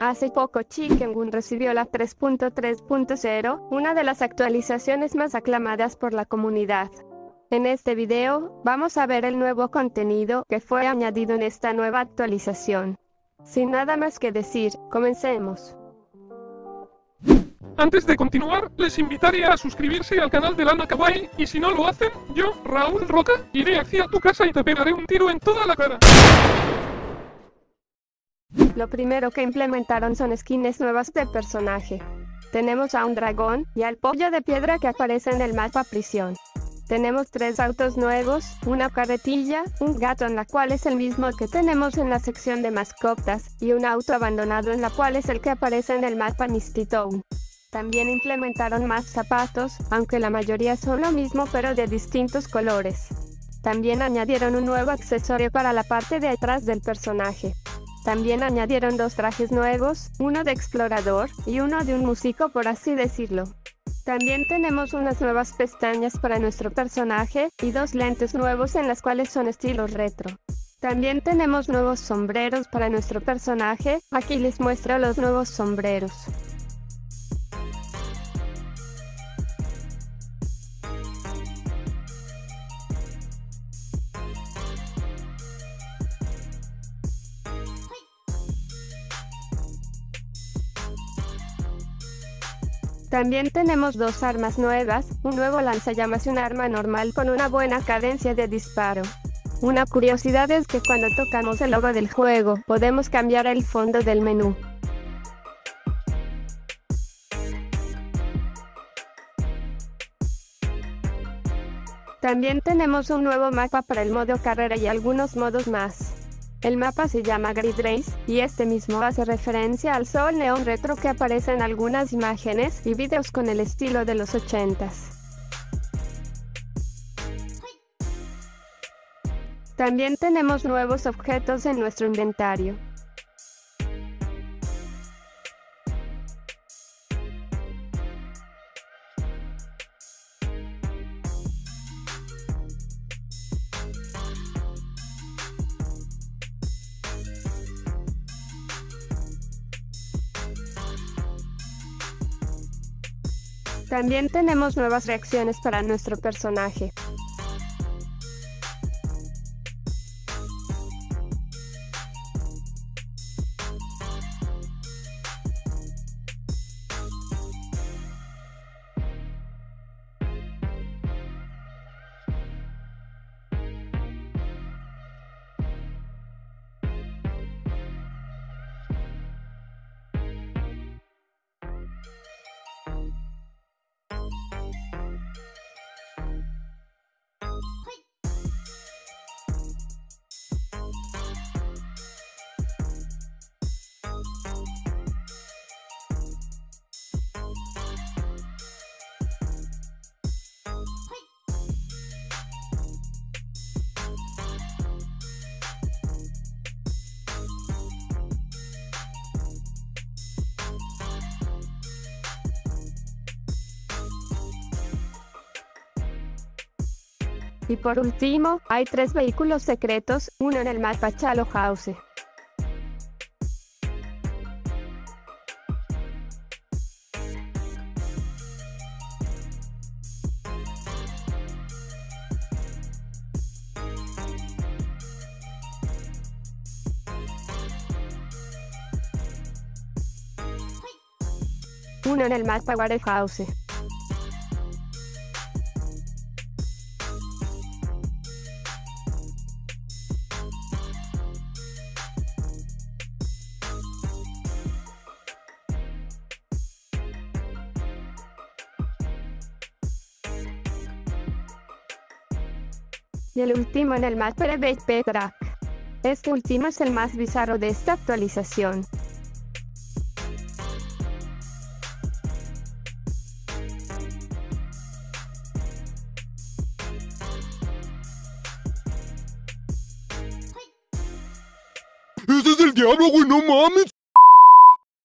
Hace poco Chicken Gun recibió la 3.3.0, una de las actualizaciones más aclamadas por la comunidad. En este video, vamos a ver el nuevo contenido que fue añadido en esta nueva actualización. Sin nada más que decir, comencemos. Antes de continuar, les invitaría a suscribirse al canal de Lana Kawaii, y si no lo hacen, yo, Raúl Roca, iré hacia tu casa y te pegaré un tiro en toda la cara. Lo primero que implementaron son skins nuevas de personaje. Tenemos a un dragón y al pollo de piedra que aparece en el mapa prisión. Tenemos 3 autos nuevos, una carretilla, un gato en la cual es el mismo que tenemos en la sección de mascotas, y un auto abandonado en la cual es el que aparece en el mapa Misty Town. También implementaron más zapatos, aunque la mayoría son lo mismo pero de distintos colores. También añadieron un nuevo accesorio para la parte de atrás del personaje. También añadieron 2 trajes nuevos, uno de explorador, y uno de un músico por así decirlo. También tenemos unas nuevas pestañas para nuestro personaje, y 2 lentes nuevos en las cuales son estilo retro. También tenemos nuevos sombreros para nuestro personaje, aquí les muestro los nuevos sombreros. También tenemos 2 armas nuevas, un nuevo lanzallamas y un arma normal con una buena cadencia de disparo. Una curiosidad es que cuando tocamos el logo del juego, podemos cambiar el fondo del menú. También tenemos un nuevo mapa para el modo carrera y algunos modos más. El mapa se llama Grid Race, y este mismo hace referencia al sol neón retro que aparece en algunas imágenes y videos con el estilo de los 80s. También tenemos nuevos objetos en nuestro inventario. También tenemos nuevas reacciones para nuestro personaje. Y por último, hay 3 vehículos secretos, uno en el mapa Chalo House. Uno en el mapa Warehouse. Y el último en el mapa de BP Track. Este último es el más bizarro de esta actualización. ¡Ese es el diablo, güey! ¡No mames!